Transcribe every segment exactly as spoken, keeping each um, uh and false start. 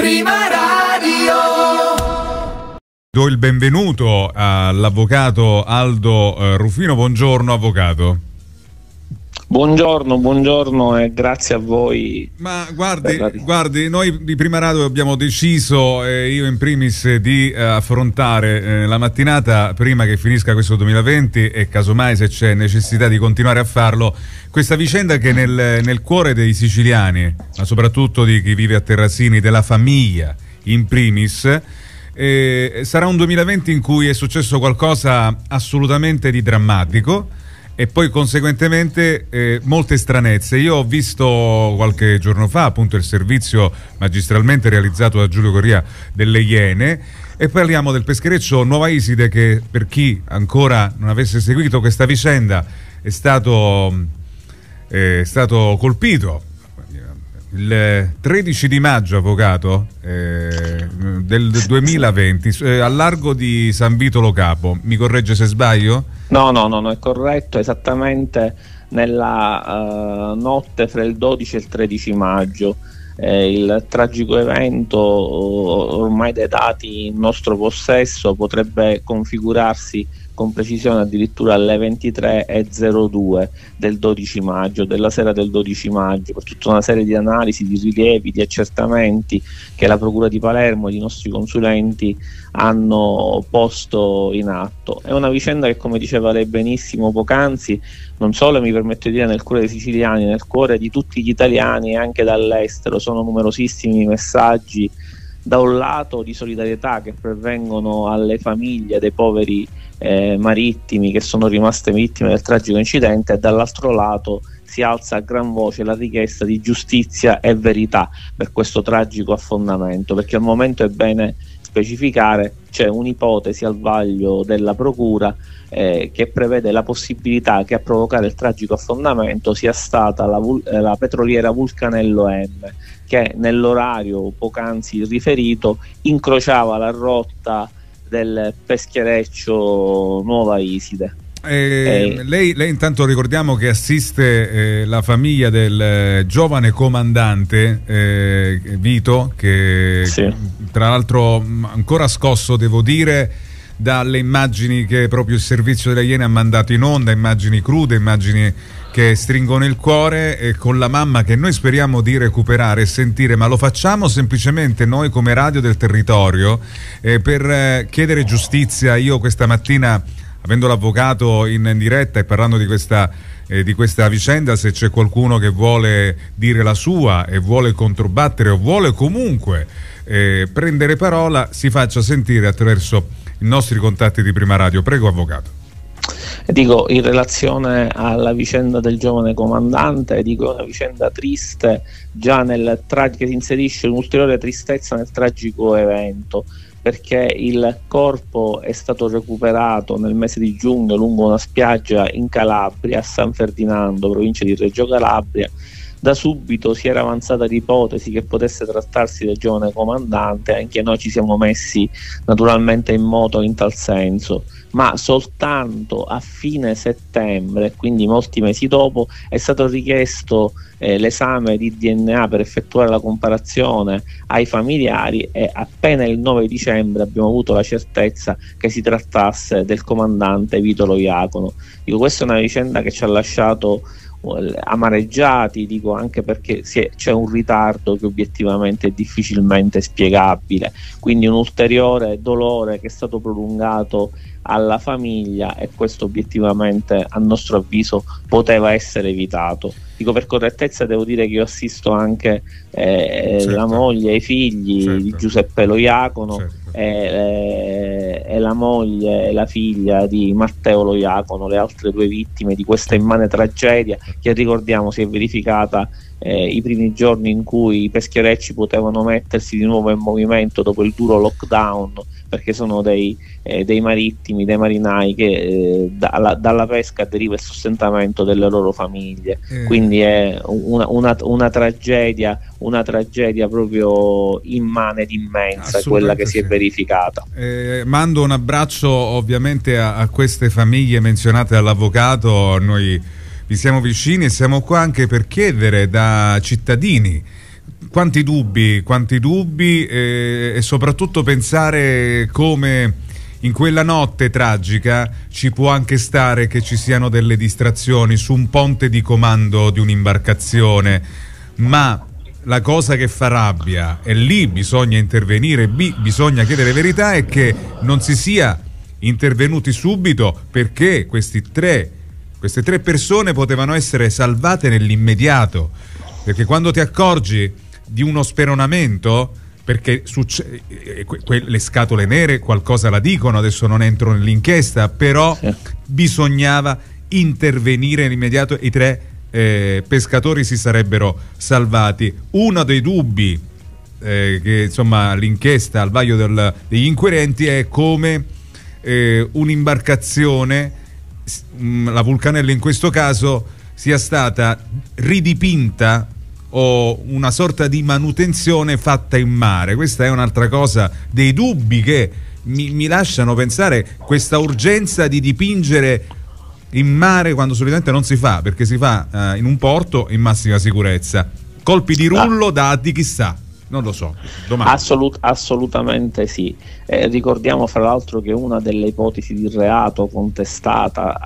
Prima Radio. Do il benvenuto all'avvocato Aldo eh, Rufino. Buongiorno avvocato. Buongiorno, buongiorno e grazie a voi. Ma guardi, guardi noi di Prima Radio abbiamo deciso, eh, io in primis, di eh, affrontare eh, la mattinata prima che finisca questo duemilaventi e casomai se c'è necessità di continuare a farlo, questa vicenda che nel, nel cuore dei siciliani, ma soprattutto di chi vive a Terrasini, della famiglia in primis, eh, sarà un duemilaventi in cui è successo qualcosa assolutamente di drammatico e poi conseguentemente eh, molte stranezze. Io ho visto qualche giorno fa appunto il servizio magistralmente realizzato da Giulio Corria delle Iene e parliamo del peschereccio Nuova Iside che, per chi ancora non avesse seguito questa vicenda, è stato, eh, è stato colpito il tredici di maggio, avvocato, eh, del duemilaventi, eh, al largo di San Vito Lo Capo. Mi corregge se sbaglio? No, no, no, no, è corretto, esattamente nella uh, notte fra il dodici e il tredici maggio. Eh, il tragico evento, ormai dai dati in nostro possesso, potrebbe configurarsi con precisione addirittura alle ventitré e zero due del dodici maggio, della sera del dodici maggio, per tutta una serie di analisi, di rilievi, di accertamenti che la Procura di Palermo e i nostri consulenti hanno posto in atto. È una vicenda che, come diceva lei benissimo poc'anzi, non solo, mi permetto di dire, nel cuore dei siciliani, nel cuore di tutti gli italiani e anche dall'estero. Sono numerosissimi i messaggi, da un lato di solidarietà, che pervengono alle famiglie dei poveri eh, marittimi che sono rimaste vittime del tragico incidente, e dall'altro lato si alza a gran voce la richiesta di giustizia e verità per questo tragico affondamento, perché al momento è bene specificare c'è un'ipotesi al vaglio della Procura eh, che prevede la possibilità che a provocare il tragico affondamento sia stata la, eh, la petroliera Vulcanello M, che nell'orario poc'anzi riferito incrociava la rotta del peschereccio Nuova Iside. Eh, eh. Lei, lei intanto ricordiamo che assiste eh, la famiglia del eh, giovane comandante eh, Vito, che sì, tra l'altro ancora scosso, devo dire, dalle immagini che proprio il servizio delle Iene ha mandato in onda, immagini crude, immagini che stringono il cuore, e con la mamma che noi speriamo di recuperare e sentire, ma lo facciamo semplicemente noi come radio del territorio eh, per eh, chiedere giustizia. Io questa mattina, avendo l'avvocato in diretta e parlando di questa, eh, di questa vicenda, se c'è qualcuno che vuole dire la sua e vuole controbattere o vuole comunque eh, prendere parola, si faccia sentire attraverso i nostri contatti di Prima Radio. Prego avvocato. Dico, in relazione alla vicenda del giovane comandante, dico, è una vicenda triste, già nel tra- che si inserisce un'ulteriore tristezza nel tragico evento, perché il corpo è stato recuperato nel mese di giugno lungo una spiaggia in Calabria, a San Ferdinando, provincia di Reggio Calabria. Da subito si era avanzata l'ipotesi che potesse trattarsi del giovane comandante, anche noi ci siamo messi naturalmente in moto in tal senso, ma soltanto a fine settembre, quindi molti mesi dopo, è stato richiesto eh, l'esame di D N A per effettuare la comparazione ai familiari, e appena il nove dicembre abbiamo avuto la certezza che si trattasse del comandante Vito Lo Iacono. Dico, questa è una vicenda che ci ha lasciato amareggiati, dico, anche perché c'è un ritardo che obiettivamente è difficilmente spiegabile, quindi un ulteriore dolore che è stato prolungato alla famiglia, e questo obiettivamente a nostro avviso poteva essere evitato. Dico, per correttezza devo dire che io assisto anche eh, certo. la moglie e i figli certo. di Giuseppe Lo Iacono, certo. e, e, e la moglie e la figlia di Matteo Lo Iacono, le altre due vittime di questa immane tragedia che, ricordiamo, si è verificata eh, i primi giorni in cui i pescherecci potevano mettersi di nuovo in movimento dopo il duro lockdown, perché sono dei, eh, dei marittimi, dei marinai che eh, dalla, dalla pesca deriva il sostentamento delle loro famiglie. Eh. Quindi è una, una, una tragedia, una tragedia proprio immane ed immensa quella che si sì. è verificata. Eh, mando un abbraccio ovviamente a, a queste famiglie menzionate dall'avvocato. Noi vi siamo vicini e siamo qua anche per chiedere da cittadini quanti dubbi, quanti dubbi eh, e soprattutto pensare come in quella notte tragica ci può anche stare che ci siano delle distrazioni su un ponte di comando di un'imbarcazione, ma la cosa che fa rabbia, e lì bisogna intervenire, bi- bisogna chiedere verità, è che non si sia intervenuti subito, perché questi tre, queste tre persone potevano essere salvate nell'immediato, perché quando ti accorgi di uno speronamento, perché succe- que- que- le scatole nere qualcosa la dicono, adesso non entro nell'inchiesta, però sì, bisognava intervenire nell'immediato, i tre eh, pescatori si sarebbero salvati. Uno dei dubbi eh, che insomma l'inchiesta al vaglio del, degli inquirenti è come eh, un'imbarcazione, mh, la Vulcanella in questo caso, sia stata ridipinta o una sorta di manutenzione fatta in mare. Questa è un'altra cosa, dei dubbi che mi, mi lasciano pensare questa urgenza di dipingere in mare quando solitamente non si fa, perché si fa eh, in un porto in massima sicurezza. Colpi di rullo dati chissà, non lo so. Assolut- assolutamente sì. Eh, ricordiamo fra l'altro che una delle ipotesi di reato contestata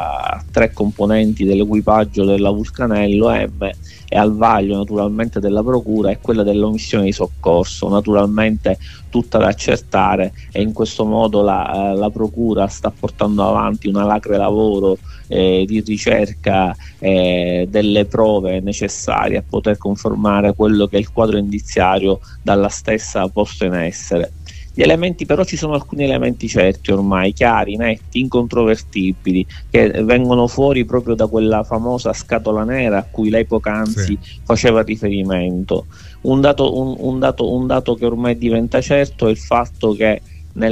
a tre componenti dell'equipaggio della Vulcanello M e al vaglio naturalmente della procura è quella dell'omissione di soccorso, naturalmente tutta da accertare, e in questo modo la, la procura sta portando avanti un alacre lavoro eh, di ricerca eh, delle prove necessarie a poter confermare quello che è il quadro indiziario dalla stessa posto in essere. Gli elementi, però ci sono alcuni elementi certi ormai, chiari, netti, incontrovertibili, che vengono fuori proprio da quella famosa scatola nera a cui lei poc'anzi sì. faceva riferimento. Un dato, un, un, dato, un dato che ormai diventa certo è il fatto che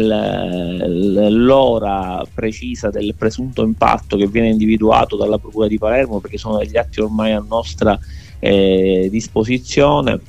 nell'ora precisa del presunto impatto che viene individuato dalla Procura di Palermo, perché sono degli atti ormai a nostra eh, disposizione,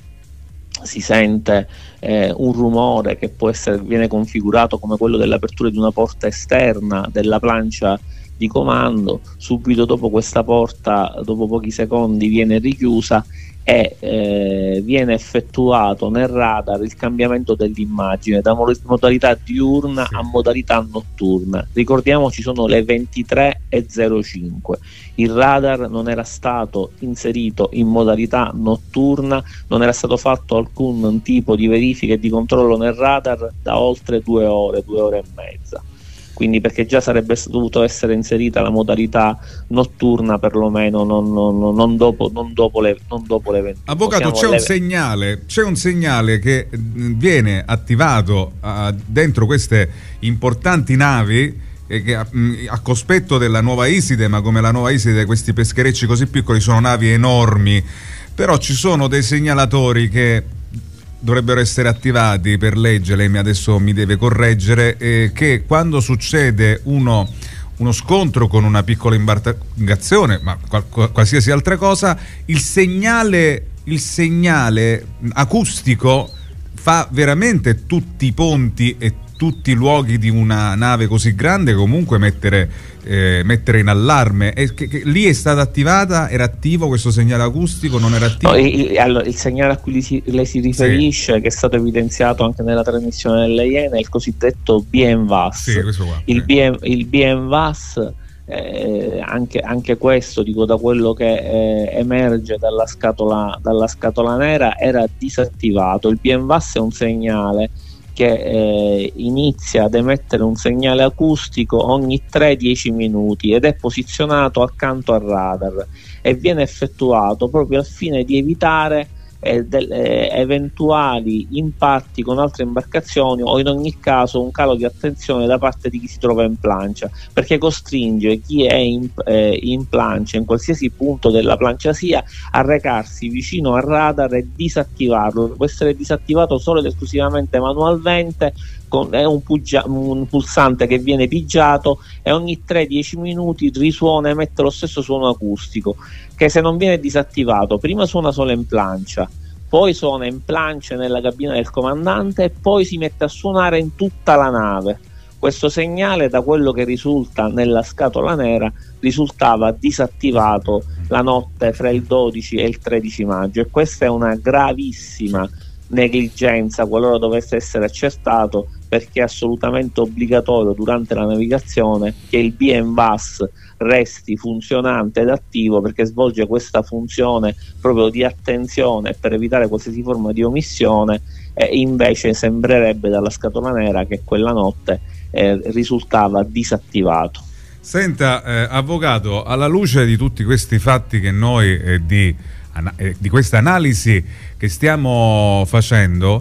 si sente eh, un rumore che può essere, viene configurato come quello dell'apertura di una porta esterna della plancia di comando. Subito dopo questa porta, dopo pochi secondi, viene richiusa e eh, viene effettuato nel radar il cambiamento dell'immagine da modalità diurna sì. a modalità notturna. Ricordiamoci, sono le ventitré e zero cinque. Il radar non era stato inserito in modalità notturna, non era stato fatto alcun tipo di verifica e di controllo nel radar da oltre due ore, due ore e mezza. Quindi, perché già sarebbe dovuto essere inserita la modalità notturna, perlomeno non, non, non, dopo, non, dopo, le, non dopo le ventuno. Avvocato, c'è un, segnale, c'è un segnale che viene attivato uh, dentro queste importanti navi e che a, a cospetto della nuova Iside, ma come la nuova Iside questi pescherecci così piccoli sono navi enormi, però ci sono dei segnalatori che dovrebbero essere attivati per legge, lei adesso mi deve correggere, eh, che quando succede uno, uno scontro con una piccola imbarcazione, ma qual, qualsiasi altra cosa, il segnale, il segnale acustico fa veramente tutti i ponti e tutti i luoghi di una nave così grande comunque mettere, eh, mettere in allarme. E che, che, lì è stata attivata, era attivo questo segnale acustico, non era attivo? No, il, allora, il segnale a cui lei si, lei si riferisce, sì. che è stato evidenziato anche nella trasmissione delle Iene, è il cosiddetto B M W A S. Sì, questo qua, il, sì. B M, il B M W A S, eh, anche, anche questo, dico, da quello che eh, emerge dalla scatola, dalla scatola nera, era disattivato. Il B M W A S è un segnale che eh, inizia ad emettere un segnale acustico ogni tre dieci minuti ed è posizionato accanto al radar e viene effettuato proprio al fine di evitare eh, del, eh, eventuali impatti con altre imbarcazioni o in ogni caso un calo di attenzione da parte di chi si trova in plancia, perché costringe chi è in, eh, in plancia, in qualsiasi punto della plancia sia, a recarsi vicino al radar e disattivarlo. Può essere disattivato solo ed esclusivamente manualmente, con, è un, puggia, un pulsante che viene pigiato e ogni tre dieci minuti risuona, emette lo stesso suono acustico, che se non viene disattivato prima suona solo in plancia, poi suona in plancia nella cabina del comandante e poi si mette a suonare in tutta la nave. Questo segnale, da quello che risulta nella scatola nera, risultava disattivato la notte fra il dodici e il tredici maggio, e questa è una gravissima negligenza qualora dovesse essere accertato, perché è assolutamente obbligatorio durante la navigazione che il B and W A S resti funzionante ed attivo, perché svolge questa funzione proprio di attenzione per evitare qualsiasi forma di omissione, e invece sembrerebbe dalla scatola nera che quella notte eh, risultava disattivato. Senta, eh, avvocato, alla luce di tutti questi fatti che noi eh, di, eh, di questa analisi che stiamo facendo,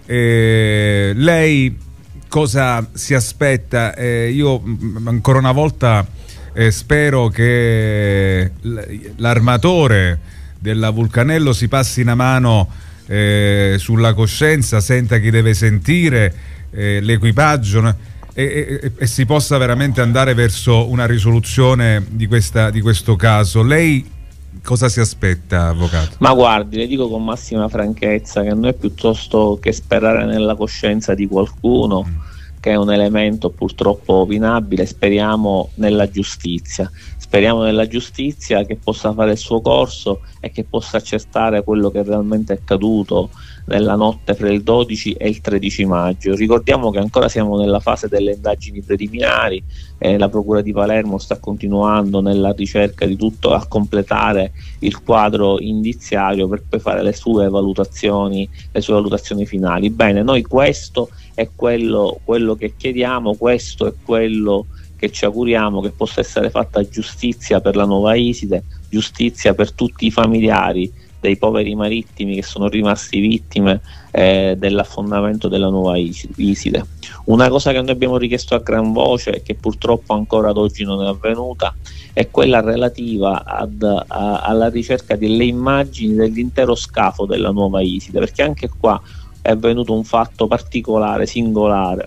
eh, lei cosa si aspetta? Eh, io mh, ancora una volta eh, spero che l'armatore della Vulcanello si passi una mano eh, sulla coscienza, senta chi deve sentire, eh, l'equipaggio, E, e, e si possa veramente andare verso una risoluzione di, questa, di questo caso. Lei cosa si aspetta, avvocato? Ma guardi, le dico con massima franchezza che noi, piuttosto che sperare nella coscienza di qualcuno, mm. che è un elemento purtroppo opinabile, speriamo nella giustizia. Speriamo nella giustizia che possa fare il suo corso e che possa accertare quello che realmente è accaduto nella notte fra il dodici e il tredici maggio. Ricordiamo che ancora siamo nella fase delle indagini preliminari, eh, la Procura di Palermo sta continuando nella ricerca di tutto, a completare il quadro indiziario per poi fare le sue valutazioni, le sue valutazioni finali. Bene, noi questo è quello, quello che chiediamo, questo è quello che ci auguriamo che possa essere fatta giustizia per la Nuova Iside, giustizia per tutti i familiari dei poveri marittimi che sono rimasti vittime eh, dell'affondamento della Nuova Iside. Una cosa che noi abbiamo richiesto a gran voce e che purtroppo ancora ad oggi non è avvenuta è quella relativa ad, a, alla ricerca delle immagini dell'intero scafo della Nuova Iside, perché anche qua è avvenuto un fatto particolare, singolare.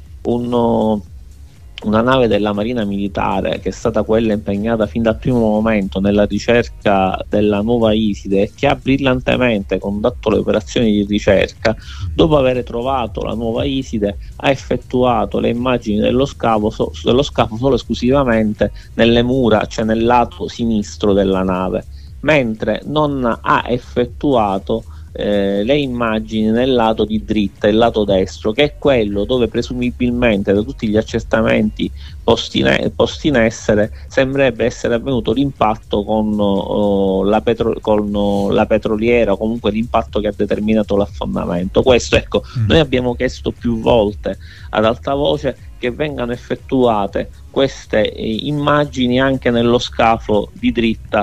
Uno, una nave della Marina Militare, che è stata quella impegnata fin dal primo momento nella ricerca della Nuova Iside e che ha brillantemente condotto le operazioni di ricerca, dopo aver trovato la Nuova Iside ha effettuato le immagini dello scafo, so, dello scafo solo esclusivamente nelle mura, cioè nel lato sinistro della nave, mentre non ha effettuato Eh, le immagini nel lato di dritta, il lato destro, che è quello dove presumibilmente, da tutti gli accertamenti posti in, posti in essere, sembrerebbe essere avvenuto l'impatto con, oh, la, petro con oh, la petroliera, o comunque l'impatto che ha determinato l'affondamento. Questo, ecco, mm. noi abbiamo chiesto più volte ad alta voce che vengano effettuate queste eh, immagini anche nello scafo di dritta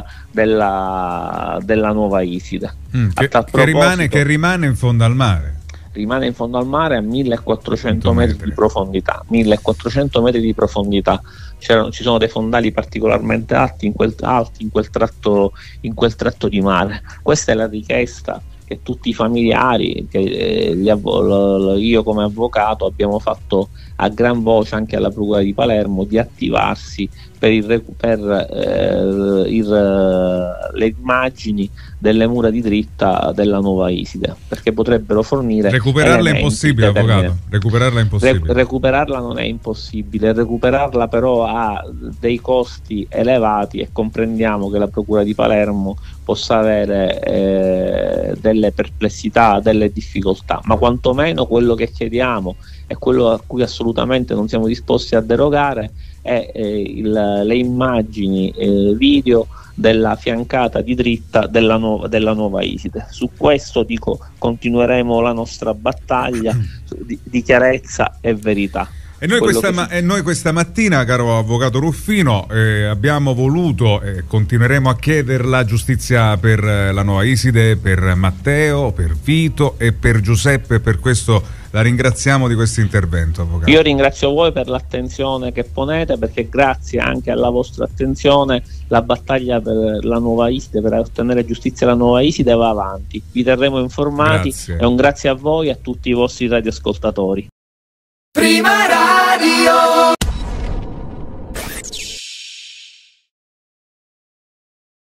della, della Nuova Iside. Mm, che, che, rimane, che rimane in fondo al mare. Rimane in fondo al mare a millequattrocento metri di profondità. millequattrocento metri di profondità. Ci sono dei fondali particolarmente alti in quel, alti in quel tratto, in quel tratto di mare. Questa è la richiesta che tutti i familiari, che eh, gli io come avvocato abbiamo fatto a gran voce anche alla Procura di Palermo, di attivarsi per, il, per eh, il, le immagini delle mura di dritta della Nuova Iside, perché potrebbero fornire recuperarla è impossibile, avvocato. Recuperarla è impossibile. Re recuperarla non è impossibile, recuperarla però ha dei costi elevati, e comprendiamo che la Procura di Palermo possa avere eh, delle perplessità, delle difficoltà, ma quantomeno quello che chiediamo e quello a cui assolutamente non siamo disposti a derogare è eh, il, le immagini eh, video della fiancata di dritta della, nu della Nuova Iside. Su questo, dico, continueremo la nostra battaglia di, di chiarezza e verità. E noi, questa, ma e noi questa mattina, caro avvocato Ruffino, eh, abbiamo voluto e eh, continueremo a chiederla giustizia per eh, la Nuova Iside, per Matteo, per Vito e per Giuseppe. Per questo la ringraziamo di questo intervento, avvocato. Io ringrazio voi per l'attenzione che ponete, perché grazie anche alla vostra attenzione la battaglia per la Nuova Iside, per ottenere giustizia alla Nuova Iside, va avanti. Vi terremo informati. Grazie. E un grazie a voi e a tutti i vostri radioascoltatori. Prima Radio